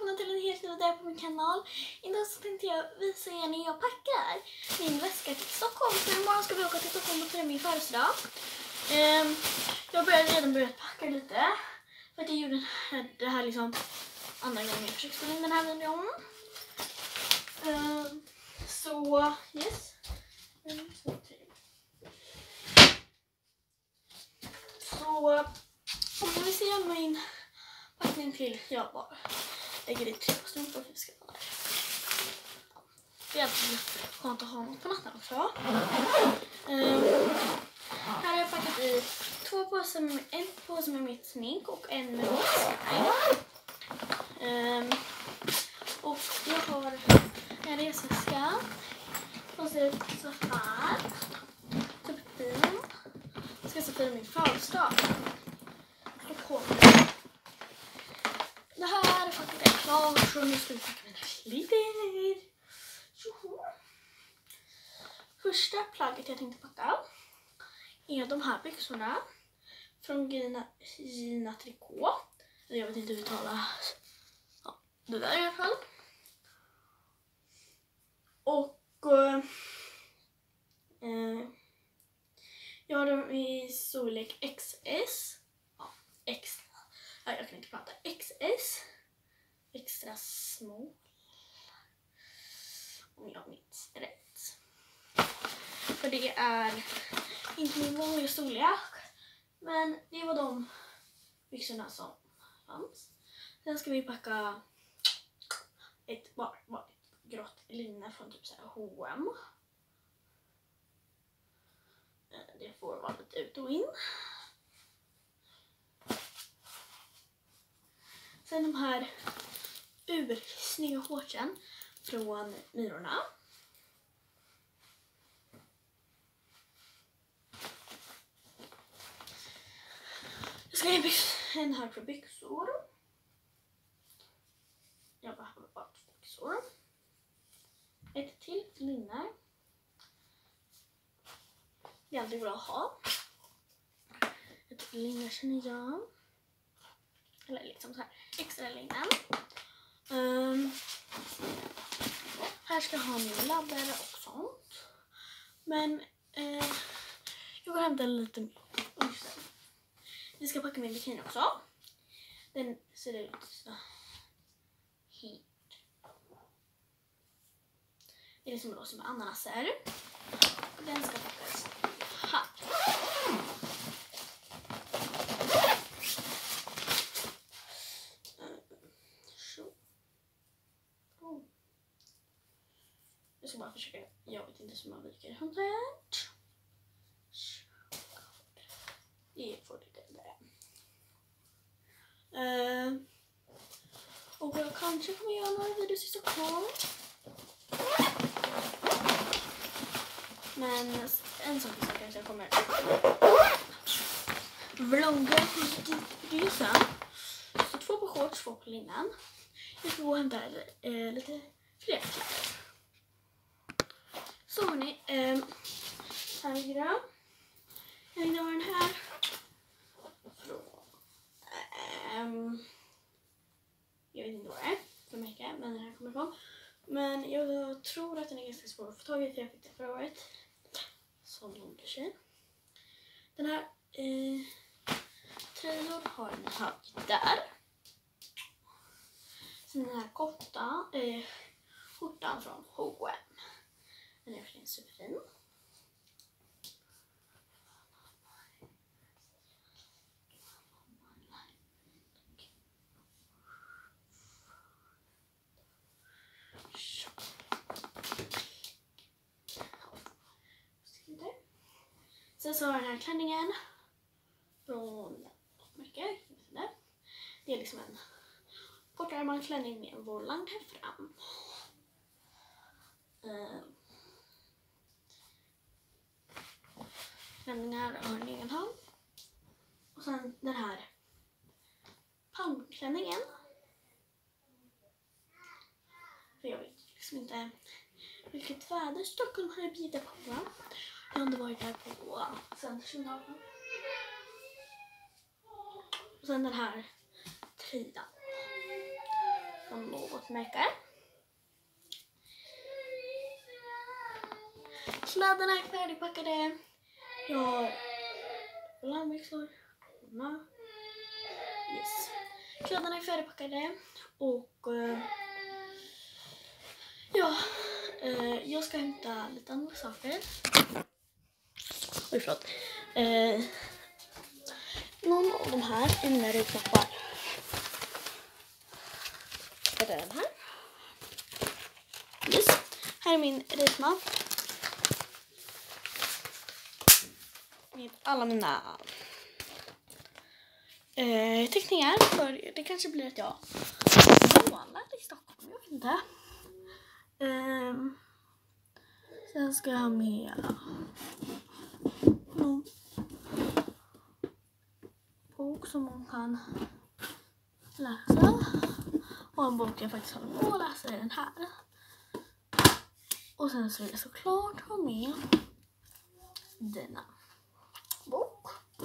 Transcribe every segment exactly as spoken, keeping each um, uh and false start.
välkomna till en helt ny video på min kanal. Idag så tänkte jag visa er när jag packar min väska till Stockholm. För imorgon ska vi åka till Stockholm och fira min födelsedag. Um, jag började redan börjat packa lite. För att jag gjorde det här liksom andra gången jag försökte spela in den här videon. Um, så, yes. En, två, tre. Så, om vi ser min packning till jag bara lägger i tre strumpor för att ska vara där. Det är alltid skönt att ha något på natten också. Um, här har jag packat i två påsar med, en påse med mitt smink och en med mitt slime. Um, och jag har en resväska som ser ut så här. Superfin. Jag ska så fira min födelsedag. Det här är faktiskt är klart, så nu ska vi packa mina kläder. Första plagget jag tänkte packa är de här byxorna från Gina, Gina Tricot. Jag vet inte hur det talas. Ja, det där i alla fall. Och eh, jag har dem i storlek X S. Ja, extra. Ja, jag kan inte prata. X S. Extra små. Om jag minns rätt. För det är inte min vanliga storlek. Men det var de byxorna som fanns. Sen ska vi packa ett vanligt grått linne från typ så här H och M. Det får vara lite ut och in. Sen de här ursnygga shortsen från Myrorna. Jag ska ha en här för byxor. Jag behöver bara byxor. Ett till linne. Det är alltid bra att ha. Ett linne känner jag. Eller liksom så här extra linnen. Um, här ska jag ha min laddare och sånt. Men eh, jag går och hämtar lite mer. Vi ska packa min bikini också. Den ser ut så hit. Det är som rosa med ananaser. Och den ska packas här. Jag ska bara försöka, jag vet inte som man viker sånt här. Det får lite där. Uh, och jag kanske kommer göra några videos i Stockholm. Men en sak är att jag kommer vlogga på resan. Så två på shorts, två på linnen. Jag ska gå och hämta eh, lite fler kläder. Så hörni, eh, här ligger den. Jag vill ha den här. Från, eh, jag vet inte vad det är för märke, men den här kommer ifrån. Men jag tror att den är ganska svår att få tag i, för jag fick den förra året. Som gjorde sig. Den här eh, tröjan har en hög där. Sen den här korta eh, skjortan från H och M. Den är verkligen superfin. Sen så har den här klänningen från märke. Det är liksom en kortärmad klänning med en volang här fram. Uh, klänningar har en egen hand. Och sen den här palmklänningen. För jag vet liksom inte vilket väder Stockholm har bjudit på. Jag har inte varit där på Centerkanalen. Och sen den här tröjan. från något märke. Kläderna är färdigpackade. Jag har larmväxlar. Yes. Kläderna är färdigpackade. Och uh, ja, uh, jag ska hämta lite andra saker. Oj, förlåt. Uh, någon av de här är mina rygknappar. Är det den här? Yes. Här är min rygknapp. Med alla mina eh, teckningar. För det kanske blir att jag målar i Stockholm. Jag vet inte. Eh, sen ska jag ha med någon bok som man kan läsa. Och en bok jag faktiskt håller på att läsa är den här. Och sen så vill jag såklart ha med denna bok.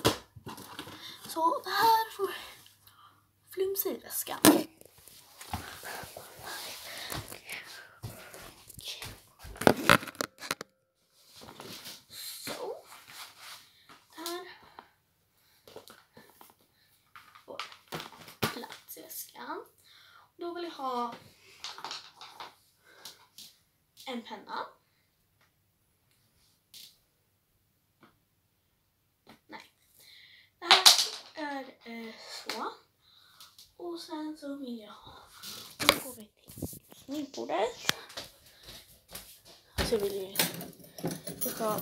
Så det här får flyms i väskan. Så. Där. Och plats i väskan. Då vill jag ha en penna. Nej. Det här är eh, så. Och sen så vill jag ha. Nu går vi till sminkbordet. Så vill jag jag ha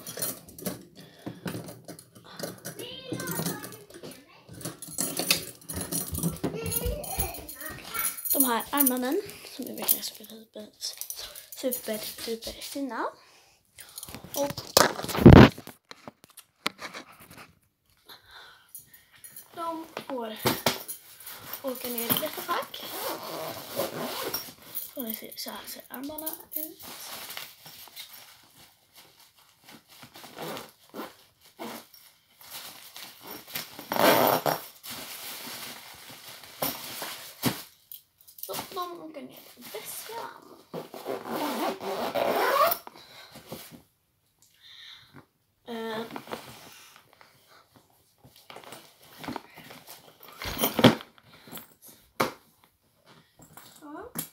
de här armarna som är verkligen super, super, super fina. Och de får åka ner i detta fack. Och ni ser, så här ser armarna ut. Så de åker ner i väskan. Uh. Så.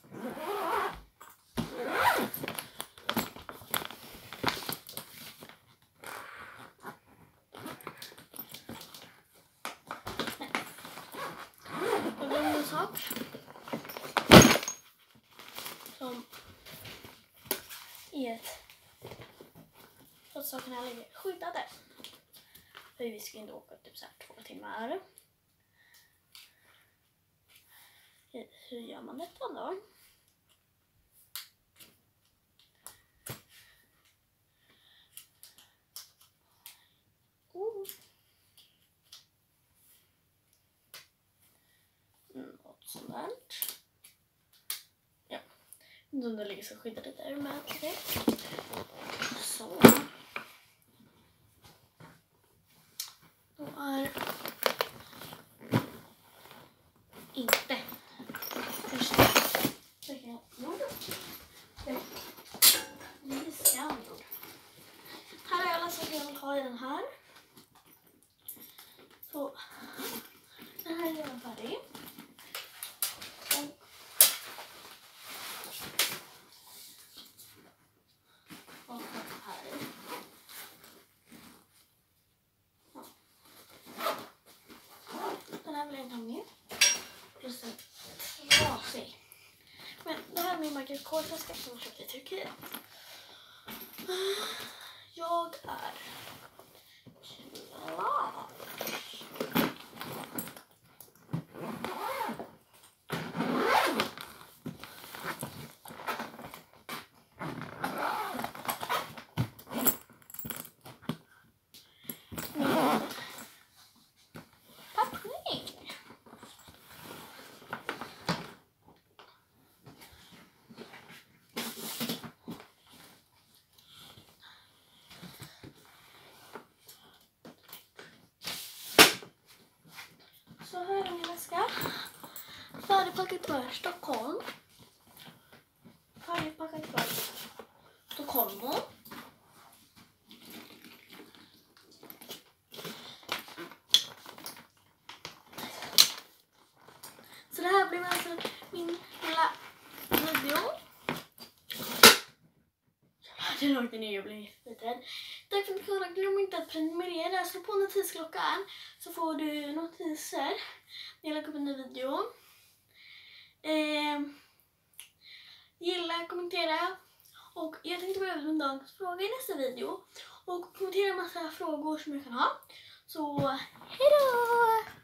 Jag glömde en sak. Som är ett så att sakerna ligger skyddade. För vi ska inte åka typ så här två timmar. Hur gör man detta då? Oh. Något sånt där. Ja. De där ligger så skyddade där med direkt. Så. Då är inte först. Här är alla saker jag vill ha i den här. Så den här är redan färdig. Och den här. Ja. Den här vill jag inte ha med. Plus en trasig. Men det här är min Michael Kors-flaska som jag köpte i Turkiet. Jag är klar. Så här är min väska. Färdigpackat för Stockholm. Den åkte ner och blev jätterädd. Tack för att du kollade. Glöm inte att prenumerera. Slå på notisklockan så får du notiser när jag lägger upp en ny video. Eh, gilla, kommentera. Och jag tänkte börja med dagens fråga i nästa video. Och kommentera en massa frågor som jag kan ha. Så, hejdå!